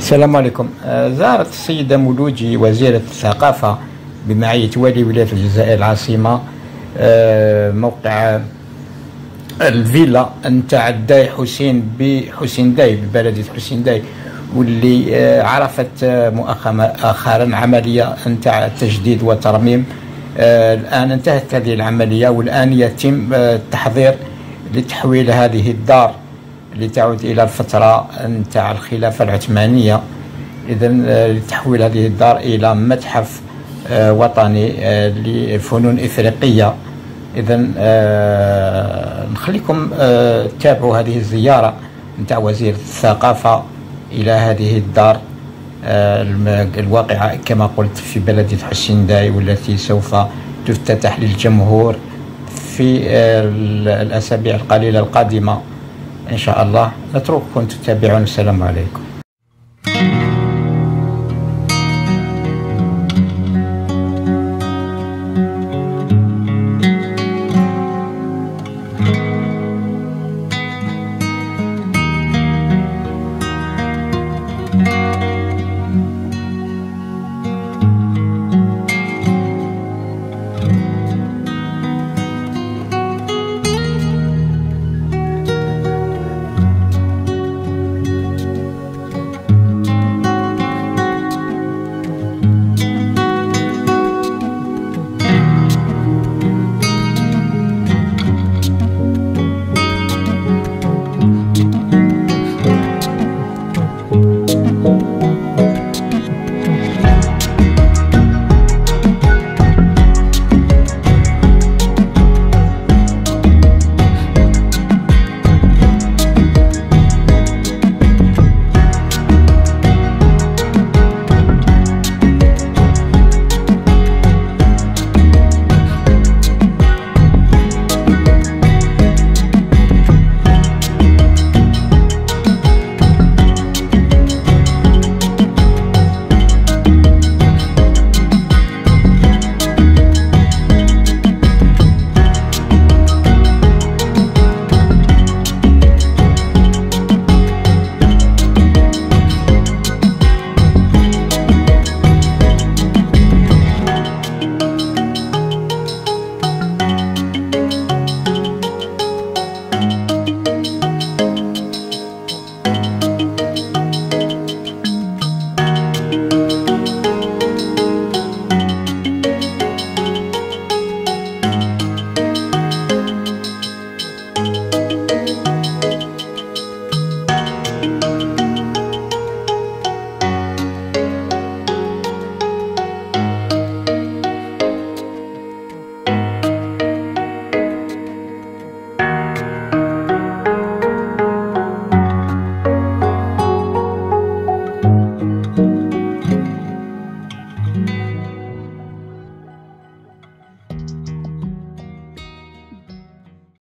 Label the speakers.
Speaker 1: السلام عليكم. زارت السيدة مولوجي وزيرة الثقافة بمعية والي ولاية الجزائر العاصمة موقع الفيلا نتاع الداي حسين بحسين داي ببلدية حسين داي، واللي عرفت مؤخرا عملية نتاع تجديد وترميم. الآن انتهت هذه العملية، والآن يتم التحضير لتحويل هذه الدار لتعود إلى الفترة نتاع الخلافة العثمانية. إذا لتحويل هذه الدار إلى متحف وطني لفنون إفريقية. إذا نخليكم تتابعوا هذه الزيارة نتاع وزير الثقافة إلى هذه الدار الواقعة كما قلت في بلدية حسين داي، والتي سوف تفتتح للجمهور في الأسابيع القليلة القادمة إن شاء الله. نترككم تتابعون. السلام عليكم.